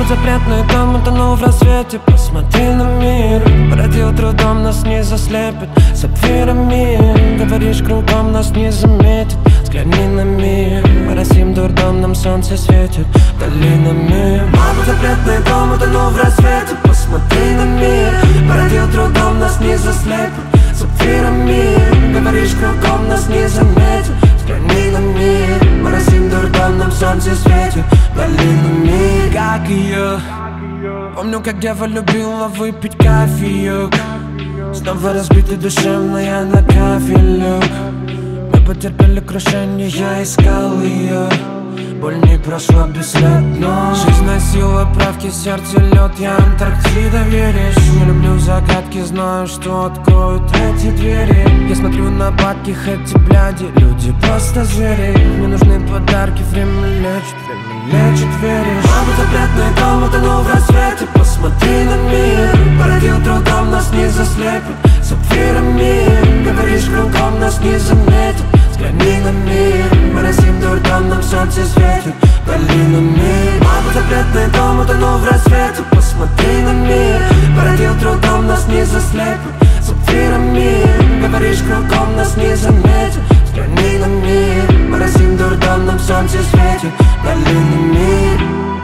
запретный дом, утонул в рассвете. Посмотри на мир, породил трудом, нас не заслепит сапфирами. Говоришь кругом, нас не заметит. Взгляни на мир, моросим дурдом, нам солнце светит долинами. Мой запретный дом, утонул в рассвете. Посмотри на мир, породил трудом, нас не заслепит сапфирами. Говоришь кругом, нас не заметит. Взгляни на мир, моросим дурдом, нам солнце светит долинами. Как ее, помню, как дева любила выпить кофеек. Снова разбитый душевная на кафелек. Мы потерпели крушение, я искал ее. Боль не прошла бесследно. Жизнь носила правки, сердце лед, я Антарктида, веришь? Не люблю загадки, знаю, что откроют эти двери. Я смотрю на падки, эти бляди, люди просто звери. Мне нужны подарки, время лечит, веришь? Мой запретный дом, утонул в рассвете. Посмотри на мир, породил трудом, нас не заслепит сапфирами. Говоришь кругом, нас не заметит. Взгляни на мир, моросим дурдом, нам солнце светит долинами. Мой запретный дом, утонул в рассвете. Посмотри на мир, породил трудом, нас не заслепит сапфирами. Говоришь кругом, нас не заметит. Взгляни на мир, моросим дурдом, нам солнце светит долинами.